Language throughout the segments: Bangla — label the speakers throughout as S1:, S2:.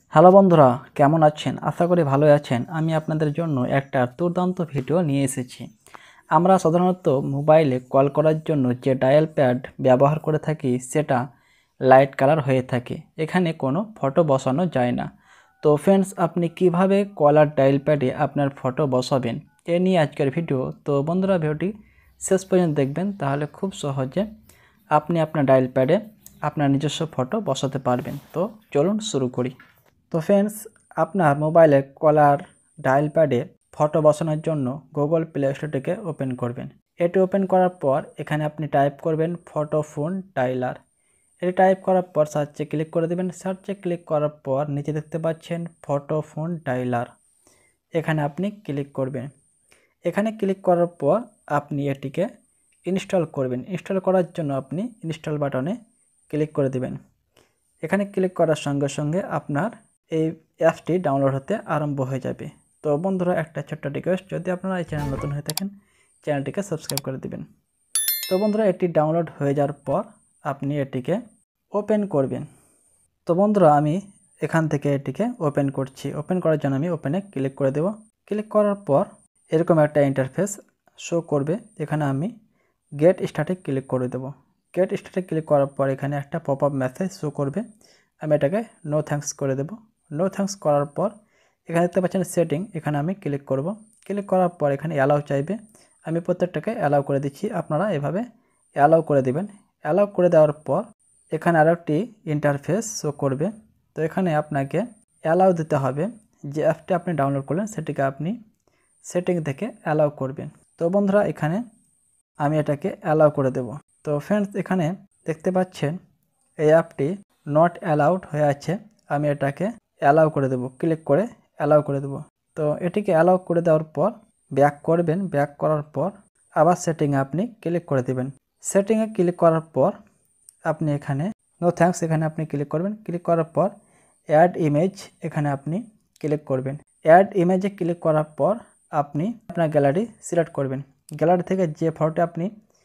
S1: হ্যালো বন্ধুরা, কেমন আছেন? আশা করি ভালোই আছেন। আমি আপনাদের জন্য একটা দুর্দান্ত ভিডিও নিয়ে এসেছি। আমরা সাধারণত মোবাইলে কল করার জন্য যে ডায়াল প্যাড ব্যবহার করে থাকি সেটা লাইট কালার হয়ে থাকে। এখানে কোনো ফটো বসানো যায় না। তো ফ্রেন্ডস, আপনি কিভাবে কলার ডায়াল প্যাডে আপনার ফটো বসাবেন এ নিয়ে আজকের ভিডিও। তো বন্ধুরা, ভিডিওটি শেষ পর্যন্ত দেখবেন, তাহলে খুব সহজে আপনি আপনার ডায়াল প্যাডে আপনার নিজস্ব ফটো বসাতে পারবেন। তো চলুন শুরু করি। তো ফ্রেন্ডস, আপনার মোবাইলে কলার ডায়াল প্যাডে ফটো বসানোর জন্য গুগল প্লে স্টোরটিকে ওপেন করবেন। এটি ওপেন করার পর এখানে আপনি টাইপ করবেন ফটো ফোন ডায়ালার। এটি টাইপ করার পর সার্চে ক্লিক করে দেবেন। সার্চে ক্লিক করার পর নিচে দেখতে পাচ্ছেন ফটো ফোন ডায়ালার, এখানে আপনি ক্লিক করবেন। এখানে ক্লিক করার পর আপনি এটিকে ইনস্টল করবেন। ইনস্টল করার জন্য আপনি ইনস্টল বাটনে ক্লিক করে দেবেন। এখানে ক্লিক করার সঙ্গে সঙ্গে আপনার এই অ্যাপটি ডাউনলোড হতে আরম্ভ হয়ে যাবে। তো বন্ধুরা, একটা ছোট্ট রিকোয়েস্ট, যদি আপনারা এই চ্যানেল নতুন হয়ে থাকেন চ্যানেলটিকে সাবস্ক্রাইব করে দিবেন। তো বন্ধুরা, এটি ডাউনলোড হয়ে যাওয়ার পর আপনি এটিকে ওপেন করবেন। তো বন্ধুরা, আমি এখান থেকে এটিকে ওপেন করছি। ওপেন করার জন্য আমি ওপেনে ক্লিক করে দেব। ক্লিক করার পর এরকম একটা ইন্টারফেস শো করবে। এখানে আমি গেট স্টার্টে ক্লিক করে দেব। গেট স্টার্টে ক্লিক করার পর এখানে একটা পপ আপ মেসেজ শো করবে। আমি এটাকে নো থ্যাঙ্কস করে দেব। নো থ্যাঙ্কস করার পর এখানে দেখতে পাচ্ছেন সেটিং, এখানে আমি ক্লিক করব। ক্লিক করার পর এখানে অ্যালাউ চাইবে। আমি প্রত্যেকটাকে অ্যালাউ করে দিচ্ছি। আপনারা এভাবে অ্যালাউ করে দেবেন। অ্যালাউ করে দেওয়ার পর এখানে আরও একটি ইন্টারফেস শো করবে। তো এখানে আপনাকে অ্যালাউ দিতে হবে। যে অ্যাপটি আপনি ডাউনলোড করলেন সেটিকে আপনি সেটিং থেকে অ্যালাউ করবেন। তো বন্ধুরা, এখানে আমি এটাকে অ্যালাউ করে দেব। তো ফ্রেন্ডস, এখানে দেখতে পাচ্ছেন এই অ্যাপটি নট অ্যালাউড হয়ে আছে। আমি এটাকে অ্যালাউ করে দেব। ক্লিক করে অ্যালাউ করে দেব। তো এটিকে অ্যালাউ করে দেওয়ার পর ব্যাক করবেন। ব্যাক করার পর আবার সেটিংয়ে আপনি ক্লিক করে দেবেন। সেটিংয়ে ক্লিক করার পর আপনি এখানে নো থ্যাঙ্কস এখানে আপনি ক্লিক করবেন। ক্লিক করার পর অ্যাড ইমেজ এখানে আপনি ক্লিক করবেন। অ্যাড ইমেজে ক্লিক করার পর আপনি আপনার গ্যালারি সিলেক্ট করবেন। গ্যালারি থেকে যে ফটোটি আপনি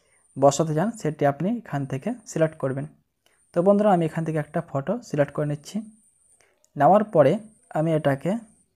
S1: বসাতে চান সেটি আপনি এখান থেকে সিলেক্ট করবেন। তো বন্ধুরা, আমি এখান থেকে একটা ফটো সিলেক্ট করে নিচ্ছি। নেওয়ার পরে আমি এটাকে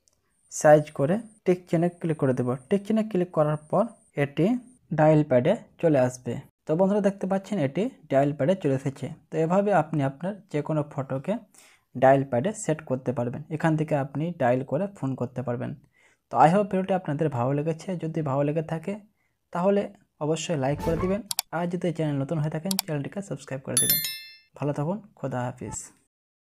S1: সাইজ করে টিক চিহ্নে ক্লিক করে দেব। টিক চিহ্নে ক্লিক করার পর এটি ডায়াল প্যাডে চলে আসবে। তো বন্ধুরা, দেখতে পাচ্ছেন এটি ডায়াল প্যাডে চলে এসেছে। তো এভাবে আপনি আপনার যে কোনো ফটোকে ডায়াল প্যাডে সেট করতে পারবেন। এখান থেকে আপনি ডায়াল করে ফোন করতে পারবেন। তো আই হোপ ভিডিওটি আপনাদের ভালো লেগেছে। যদি ভালো লেগে থাকে তাহলে অবশ্যই লাইক করে দিবেন। আর যদি চ্যানেল নতুন হয়ে থাকেন চ্যানেলটিকে সাবস্ক্রাইব করে দেবেন। ভালো থাকুন। খোদা হাফিজ।